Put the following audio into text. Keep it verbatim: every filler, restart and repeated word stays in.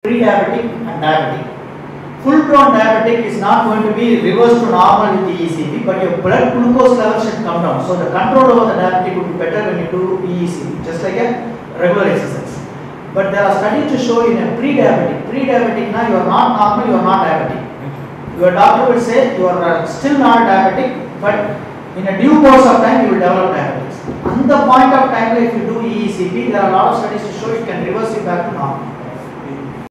pre-diabetic and diabetic. Full-blown diabetic is not going to be reversed to normal with E E C P, but your blood glucose level should come down. So the control over the diabetic would be better when you do E E C P, just like a regular exercise. But there are studies to show in a pre-diabetic. Pre-diabetic now you are not normal, you are not diabetic. Your doctor will say you are still not diabetic, but in a due course of time you will develop diabetes. On the point of time if you do E E C P, there are a lot of studies to show it can reverse it back to normal.